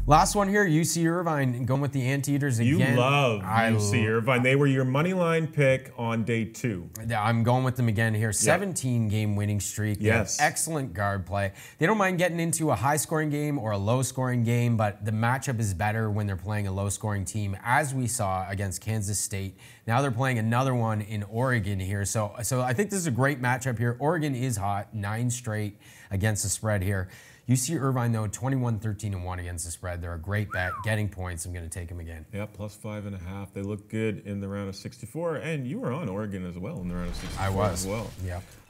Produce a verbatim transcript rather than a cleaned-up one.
Last one here, U C Irvine, going with the Anteaters again. You love I U C Irvine. They were your money line pick on day two. I'm going with them again here. seventeen game winning streak. They Yes. have excellent guard play. They don't mind getting into a high scoring game or a low scoring game, but the matchup is better when they're playing a low scoring team, as we saw against Kansas State. Now they're playing another one in Oregon here. So, so I think this is a great matchup here. Oregon is hot, nine straight against the spread here. U C Irvine, though, twenty-one, thirteen, and one against the spread. They're a great bet. Getting points, I'm going to take them again. Yeah, plus five and a half. They look good in the round of sixty-four, and you were on Oregon as well in the round of sixty-four I was. as well. Yeah.